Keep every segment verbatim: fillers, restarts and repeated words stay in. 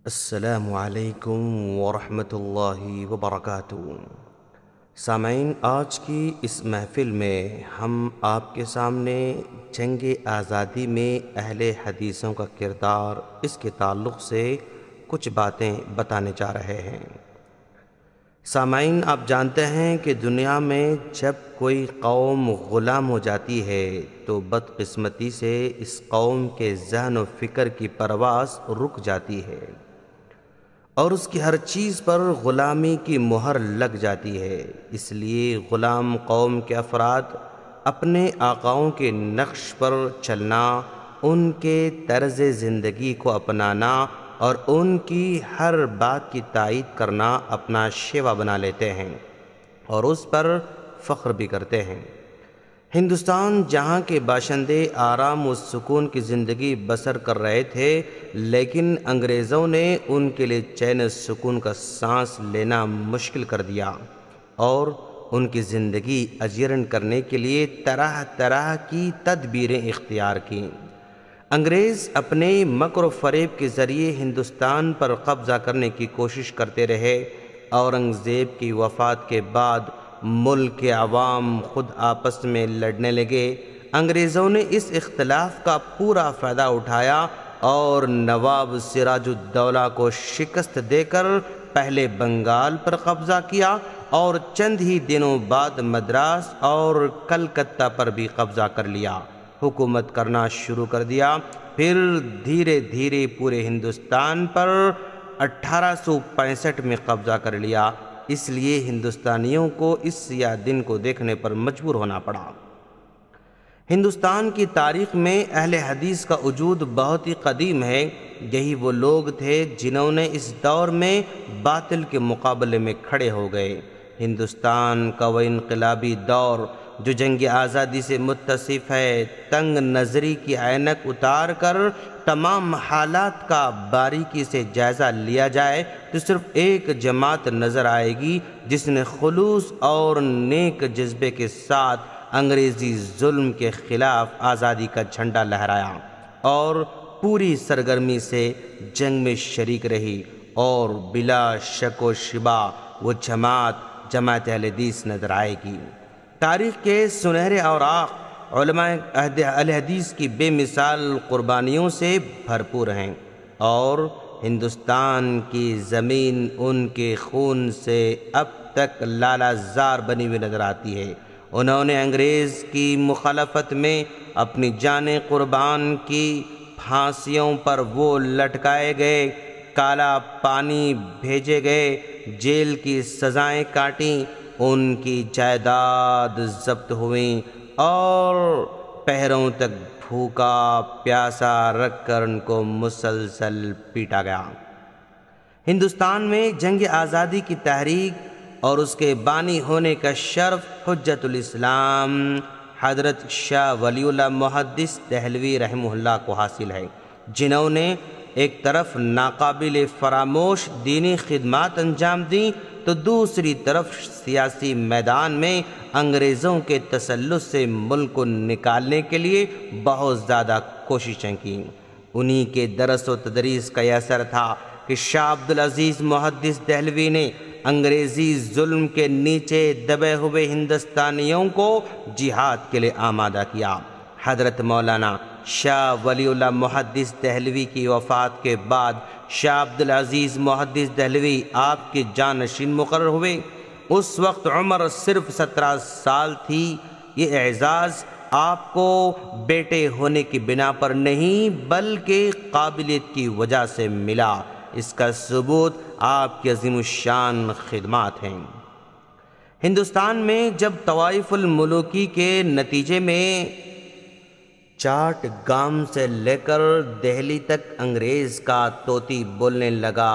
السلام علیکم ورحمۃ اللہ وبرکاتہ۔ سامعین، آج کی اس محفل میں ہم آپ کے سامنے جنگ آزادی میں اہل حدیثوں کا کردار، اس کے تعلق سے کچھ باتیں بتانے جا رہے ہیں۔ سامعین، آپ جانتے ہیں کہ دنیا میں جب کوئی قوم غلام ہو جاتی ہے تو بدقسمتی سے اس قوم کے ذہن و فکر کی پرواز رک جاتی ہے اور اس کی ہر چیز پر غلامی کی مہر لگ جاتی ہے۔ اس لیے غلام قوم کے افراد اپنے آقاؤں کے نقش پر چلنا، ان کے طرز زندگی کو اپنانا اور ان کی ہر بات کی تائید کرنا اپنا شیوا بنا لیتے ہیں اور اس پر فخر بھی کرتے ہیں۔ ہندوستان جہاں کے باشندے آرام و سکون کی زندگی بسر کر رہے تھے، لیکن انگریزوں نے ان کے لیے چین سکون کا سانس لینا مشکل کر دیا اور ان کی زندگی اجیرن کرنے کے لیے طرح طرح کی تدبیریں اختیار کیں۔ انگریز اپنے مکر و فریب کے ذریعے ہندوستان پر قبضہ کرنے کی کوشش کرتے رہے۔ اورنگزیب کی وفات کے بعد ملک کے عوام خود آپس میں لڑنے لگے۔ انگریزوں نے اس اختلاف کا پورا فائدہ اٹھایا اور نواب سراج الدولہ کو شکست دے کر پہلے بنگال پر قبضہ کیا اور چند ہی دنوں بعد مدراس اور کلکتہ پر بھی قبضہ کر لیا، حکومت کرنا شروع کر دیا۔ پھر دھیرے دھیرے پورے ہندوستان پر اٹھارہ سو پینسٹھ میں قبضہ کر لیا۔ اس لیے ہندوستانیوں کو اس سیاہ دن کو دیکھنے پر مجبور ہونا پڑا۔ ہندوستان کی تاریخ میں اہل حدیث کا وجود بہت ہی قدیم ہے۔ یہی وہ لوگ تھے جنہوں نے اس دور میں باطل کے مقابلے میں کھڑے ہو گئے۔ ہندوستان کا وہ انقلابی دور جو جنگ آزادی سے متصف ہے، تنگ نظری کی عینک اتار کر تمام حالات کا باریکی سے جائزہ لیا جائے تو صرف ایک جماعت نظر آئے گی جس نے خلوص اور نیک جذبے کے ساتھ انگریزی ظلم کے خلاف آزادی کا جھنڈا لہرایا اور پوری سرگرمی سے جنگ میں شریک رہی، اور بلا شک و شبہ وہ جماعت جماعت اہل حدیث نظر آئے گی۔ تاریخ کے سنہرے اوراق علماء اہل حدیث کی بے مثال قربانیوں سے بھرپور ہیں اور ہندوستان کی زمین ان کے خون سے اب تک لالہ زار بنی ہوئی نظر آتی ہے۔ انہوں نے انگریز کی مخالفت میں اپنی جانیں قربان کی، پھانسیوں پر وہ لٹکائے گئے، کالا پانی بھیجے گئے، جیل کی سزائیں کاٹیں، ان کی جائیداد ضبط ہوئیں اور پہروں تک بھوکا پیاسا رکھ کر ان کو مسلسل پیٹا گیا۔ ہندوستان میں جنگ آزادی کی تحریک اور اس کے بانی ہونے کا شرف حجت الاسلام حضرت شاہ ولی اللہ محدث دہلوی رحمہ اللہ کو حاصل ہے، جنہوں نے ایک طرف ناقابل فراموش دینی خدمات انجام دیں تو دوسری طرف سیاسی میدان میں انگریزوں کے تسلط سے ملک کو نکالنے کے لیے بہت زیادہ کوششیں کیں۔ انہی کے درس و تدریس کا یہ اثر تھا کہ شاہ عبدالعزیز محدث دہلوی نے انگریزی ظلم کے نیچے دبے ہوئے ہندوستانیوں کو جہاد کے لیے آمادہ کیا۔ حضرت مولانا شاہ ولی اللہ محدث دہلوی کی وفات کے بعد شاہ عبدالعزیز محدث دہلوی آپ کے جانشین مقرر ہوئے۔ اس وقت عمر صرف سترہ سال تھی۔ یہ اعزاز آپ کو بیٹے ہونے کی بنا پر نہیں بلکہ قابلیت کی وجہ سے ملا۔ اس کا ثبوت آپ کی عظیم الشان خدمات ہیں۔ ہندوستان میں جب طوائف الملوکی کے نتیجے میں چاٹ گام سے لے کر دہلی تک انگریز کا طوطی بولنے لگا،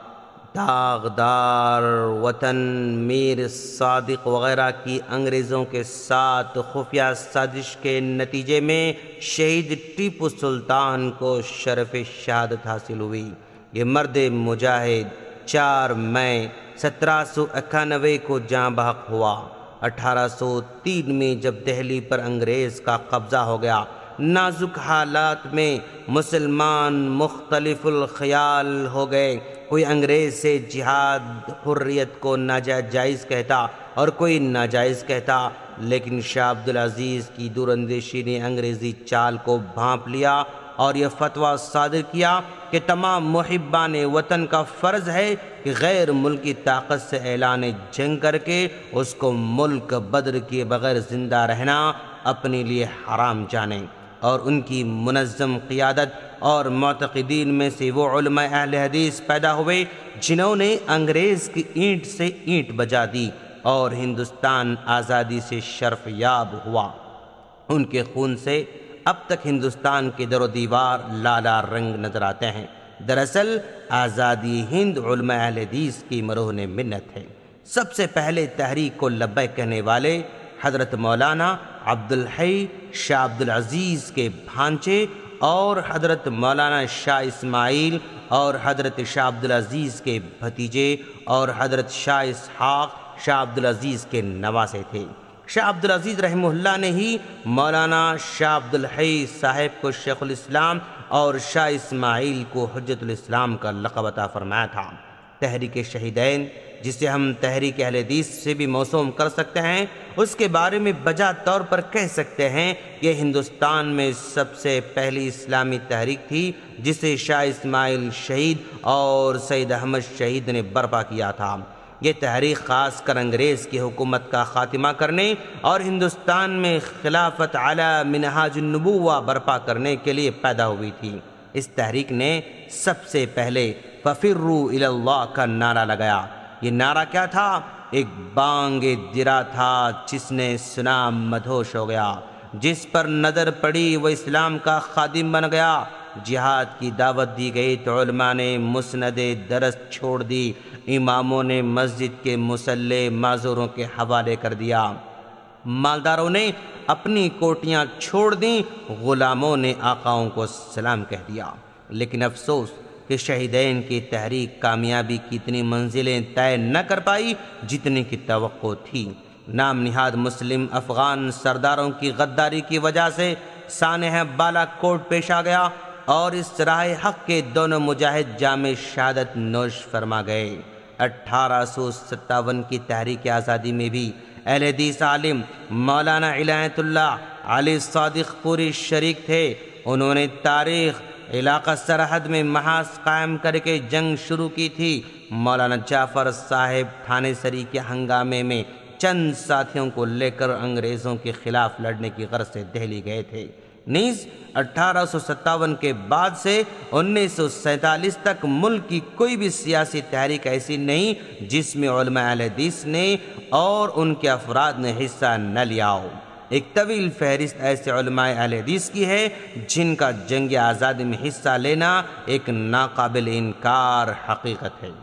داغدار وطن، میر صادق وغیرہ کی انگریزوں کے ساتھ خفیہ سازش کے نتیجے میں شہید ٹیپو سلطان کو شرف شہادت حاصل ہوئی۔ یہ مرد مجاہد چار مئی سترہ سو اکانوے کو جاں بحق ہوا۔ اٹھارہ سو تین میں جب دہلی پر انگریز کا قبضہ ہو گیا نازک حالات میں مسلمان مختلف الخیال ہو گئے۔ کوئی انگریز سے جہاد حریت کو ناجائز کہتا اور کوئی ناجائز کہتا، لیکن شاہ عبدالعزیز کی دور اندیشی نے انگریزی چال کو بھانپ لیا اور یہ فتویٰ صادر کیا کہ تمام محبان وطن کا فرض ہے کہ غیر ملکی طاقت سے اعلان جنگ کر کے اس کو ملک بدر کیے بغیر زندہ رہنا اپنے لیے حرام جانیں، اور ان کی منظم قیادت اور معتقدین میں سے وہ علماء اہل حدیث پیدا ہوئے جنہوں نے انگریز کی اینٹ سے اینٹ بجا دی اور ہندوستان آزادی سے شرف یاب ہوا۔ ان کے خون سے اب تک ہندوستان کے در و دیوار لالا رنگ نظر آتے ہیں۔ دراصل آزادی ہند علماء اہل حدیث کی مرہون منت ہے۔ سب سے پہلے تحریک کو لبیک کہنے والے حضرت مولانا عبدالحی شاہ عبدالعزیز کے بھانچے اور حضرت مولانا شاہ اسماعیل اور حضرت شاہ عبدالعزیز کے بھتیجے اور حضرت شاہ اسحاق شاہ عبدالعزیز کے نواسے تھے۔ شاہ عبدالعزیز رحمہ اللہ نے ہی مولانا شاہ عبدالحی صاحب کو شیخ الاسلام اور شاہ اسماعیل کو حجت الاسلام کا لقب عطا فرمایا تھا۔ تحریک شہیدین، جسے ہم تحریک اہل حدیث سے بھی موسوم کر سکتے ہیں، اس کے بارے میں بجا طور پر کہہ سکتے ہیں کہ ہندوستان میں سب سے پہلی اسلامی تحریک تھی جسے شاہ اسماعیل شہید اور سید احمد شہید نے برپا کیا تھا۔ یہ تحریک خاص کر انگریز کی حکومت کا خاتمہ کرنے اور ہندوستان میں خلافت علی منہاج النبوہ برپا کرنے کے لیے پیدا ہوئی تھی۔ اس تحریک نے سب سے پہلے ففروا الی اللہ کا نعرہ لگایا۔ یہ نعرہ کیا تھا؟ ایک بانگ درا تھا جس نے سنا مدہوش ہو گیا، جس پر نظر پڑی وہ اسلام کا خادم بن گیا۔ جہاد کی دعوت دی گئی تو علماء نے مسند درس چھوڑ دی، اماموں نے مسجد کے مصلی معذوروں کے حوالے کر دیا، مالداروں نے اپنی کوٹیاں چھوڑ دیں، غلاموں نے آقاؤں کو سلام کہہ دیا۔ لیکن افسوس کہ شہیدین کی تحریک کامیابی کی اتنی منزلیں طے نہ کر پائی جتنی کی توقع تھی۔ نام نہاد مسلم افغان سرداروں کی غداری کی وجہ سے سانحہ بالا کوٹ پیش آ گیا اور اس راہ حق کے دونوں مجاہد جام شہادت نوش فرما گئے۔ اٹھارہ سو ستاون کی تحریک آزادی میں بھی اہل حدیث عالم مولانا عنایت اللہ علی صادق پوری شریک تھے۔ انہوں نے تاریخ علاقہ سرحد میں محاذ قائم کر کے جنگ شروع کی تھی۔ مولانا جعفر صاحب تھانے سری کے ہنگامے میں چند ساتھیوں کو لے کر انگریزوں کے خلاف لڑنے کی غرض سے دہلی گئے تھے۔ نیز اٹھارہ سو ستاون کے بعد سے انیس سو سینتالیس تک ملک کی کوئی بھی سیاسی تحریک ایسی نہیں جس میں علماء اہل حدیث نے اور ان کے افراد نے حصہ نہ لیا ہو۔ ایک طویل فہرست ایسے علماء اہل حدیث کی ہے جن کا جنگ آزادی میں حصہ لینا ایک ناقابل انکار حقیقت ہے۔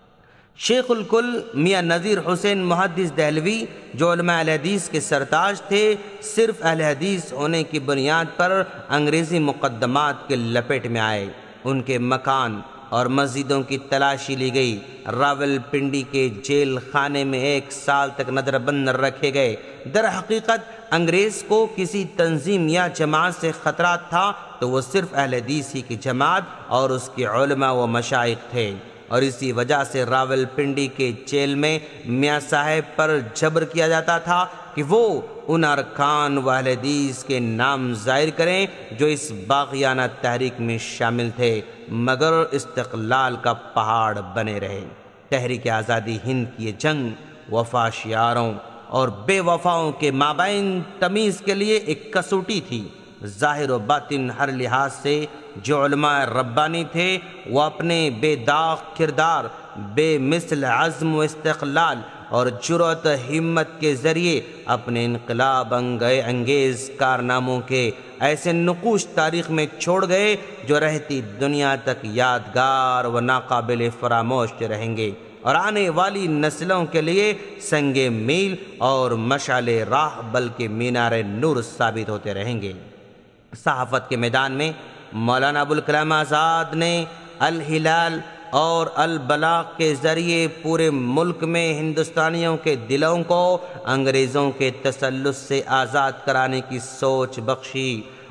شیخ الکل میاں نذیر حسین محدث دہلوی جو علماء اہل حدیث کے سرتاج تھے، صرف اہل حدیث ہونے کی بنیاد پر انگریزی مقدمات کے لپیٹ میں آئے۔ ان کے مکان اور مسجدوں کی تلاشی لی گئی۔ راول پنڈی کے جیل خانے میں ایک سال تک نظر بند رکھے گئے۔ در حقیقت انگریز کو کسی تنظیم یا جماعت سے خطرات تھا تو وہ صرف اہل حدیث ہی کی جماعت اور اس کے علماء و مشائخ تھے، اور اسی وجہ سے راول پنڈی کے جیل میں میاں صاحب پر جبر کیا جاتا تھا کہ وہ ان ارکان و اہل حدیث کے نام ظاہر کریں جو اس باغیانہ تحریک میں شامل تھے، مگر استقلال کا پہاڑ بنے رہے۔ تحریک آزادی ہند کی یہ جنگ وفا شیاروں اور بے وفاؤں کے مابین تمیز کے لیے ایک کسوٹی تھی۔ ظاہر و باطن ہر لحاظ سے جو علماء ربانی تھے وہ اپنے بے داغ کردار، بے مثل عزم و استقلال اور جرأت ہمت کے ذریعے اپنے انقلاب انگیز کارناموں کے ایسے نقوش تاریخ میں چھوڑ گئے جو رہتی دنیا تک یادگار و ناقابل فراموش رہیں گے اور آنے والی نسلوں کے لیے سنگ میل اور مشعل راہ بلکہ مینار نور ثابت ہوتے رہیں گے۔ صحافت کے میدان میں مولانا ابوالکلام آزاد نے الہلال اور البلاغ کے ذریعے پورے ملک میں ہندوستانیوں کے دلوں کو انگریزوں کے تسلط سے آزاد کرانے کی سوچ بخشی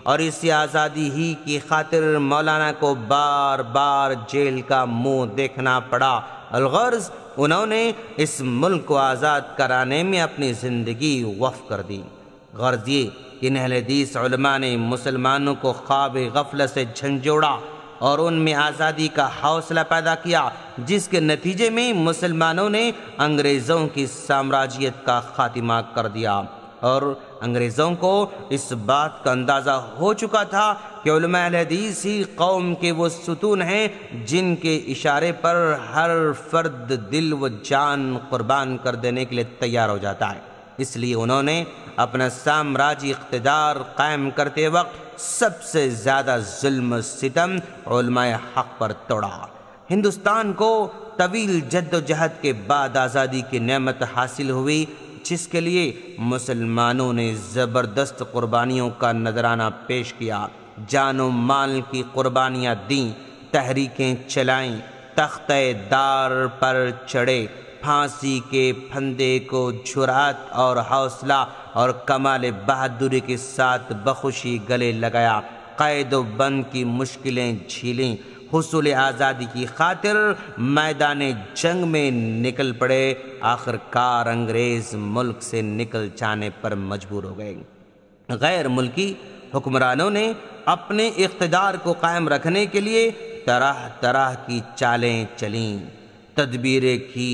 اور اسی آزادی ہی کی خاطر مولانا کو بار بار جیل کا منہ دیکھنا پڑا۔ الغرض انہوں نے اس ملک کو آزاد کرانے میں اپنی زندگی وقف کر دی۔ غرض یہ کہ اہل حدیث علماء نے مسلمانوں کو خواب غفلت سے جھنجھوڑا اور ان میں آزادی کا حوصلہ پیدا کیا، جس کے نتیجے میں مسلمانوں نے انگریزوں کی سامراجیت کا خاتمہ کر دیا، اور انگریزوں کو اس بات کا اندازہ ہو چکا تھا کہ علماء اہل حدیث ہی قوم کے وہ ستون ہیں جن کے اشارے پر ہر فرد دل و جان قربان کر دینے کے لیے تیار ہو جاتا ہے۔ اس لیے انہوں نے اپنا سامراجی اقتدار قائم کرتے وقت سب سے زیادہ ظلم و ستم علماء حق پر توڑا۔ ہندوستان کو طویل جد و جہد کے بعد آزادی کی نعمت حاصل ہوئی، جس کے لیے مسلمانوں نے زبردست قربانیوں کا نذرانہ پیش کیا، جان و مال کی قربانیاں دیں، تحریکیں چلائیں، تختہ دار پر چڑھے، پھانسی کے پھندے کو جرأت اور حوصلہ اور کمال بہادری کے ساتھ بخوشی گلے لگایا، قید و بند کی مشکلیں جھیلیں، حصول آزادی کی خاطر میدان جنگ میں نکل پڑے، آخر کار انگریز ملک سے نکل جانے پر مجبور ہو گئے۔ غیر ملکی حکمرانوں نے اپنے اقتدار کو قائم رکھنے کے لیے طرح طرح کی چالیں چلیں، تدبیریں کی،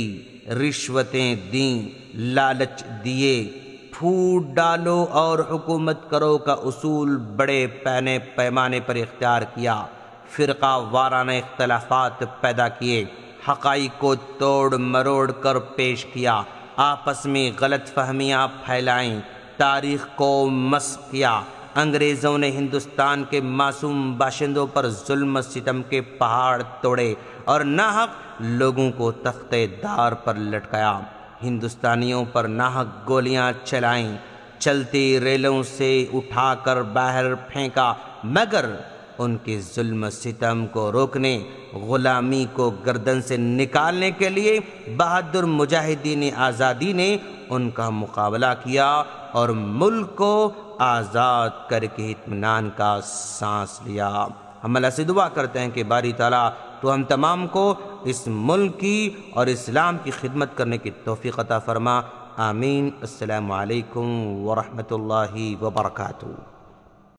رشوتیں دیں، لالچ دیے، پھوٹ ڈالو اور حکومت کرو کا اصول بڑے پینے پیمانے پر اختیار کیا، فرقہ وارانہ اختلافات پیدا کیے، حقائق کو توڑ مروڑ کر پیش کیا، آپس میں غلط فہمیاں پھیلائیں، تاریخ کو مسخ کیا۔ انگریزوں نے ہندوستان کے معصوم باشندوں پر ظلم و ستم کے پہاڑ توڑے اور ناحق لوگوں کو تختے دار پر لٹکایا، ہندوستانیوں پر ناحق گولیاں چلائیں، چلتی ریلوں سے اٹھا کر باہر پھینکا، مگر ان کے ظلم و ستم کو روکنے، غلامی کو گردن سے نکالنے کے لیے بہادر مجاہدین آزادی نے ان کا مقابلہ کیا اور ملک کو آزاد کر کے اطمینان کا سانس لیا۔ ہم اللہ سے دعا کرتے ہیں کہ باری تعالیٰ تو ہم تمام کو اس ملک کی اور اسلام کی خدمت کرنے کی توفیق عطا فرما۔ آمین۔ السلام علیکم ورحمۃ اللہ وبرکاتہ۔